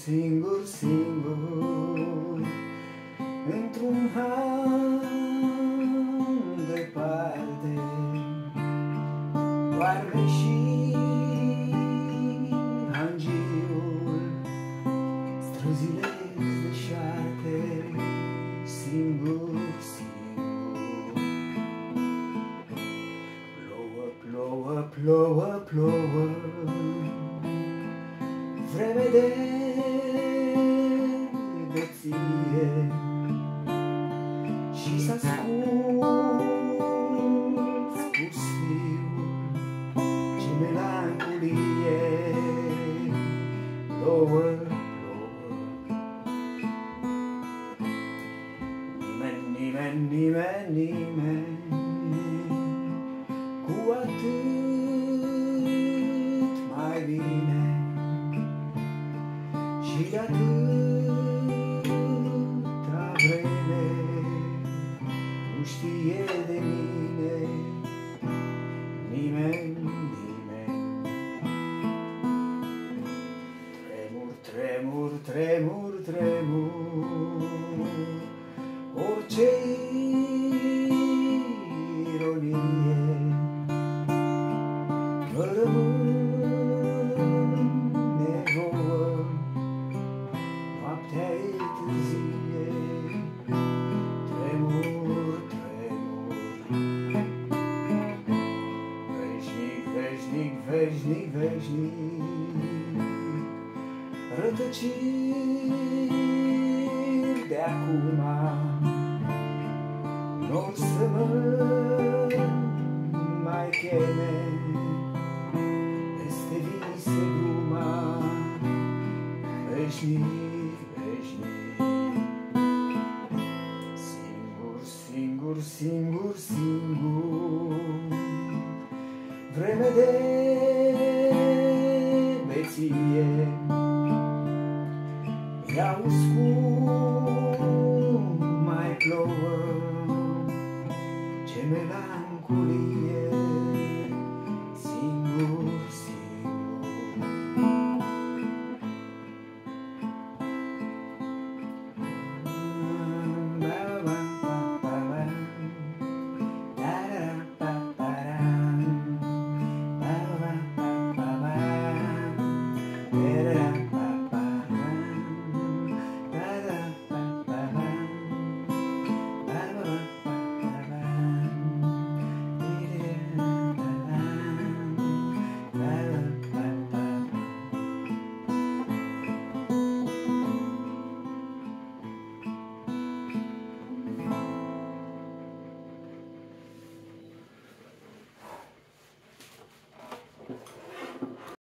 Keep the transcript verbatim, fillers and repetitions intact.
singur, singur, într-un han departe, doarme și hangiul, străzile deșarte, singur, singur. Plouă, plouă, plouă, plouă, vreme de beție, și s-asculți pustiul, ce melancolie. Plouă, plouă, nimeni, nimeni, nimeni, nimeni, cu atât mai bine, și de atâta vreme nu știe de mine nimeni, nimeni. Tremur, tremur, tremur, tremur, orice ironie, că rămâne vouă, noaptea e târzie. Tremur, tremur, veșnic, veșnic, veșnic, veșnic, rătăciri de acum n-or să mă mai cheme, peste vise bruma, veșnic, veșnic. Singur, singur, singur, singur, vreme de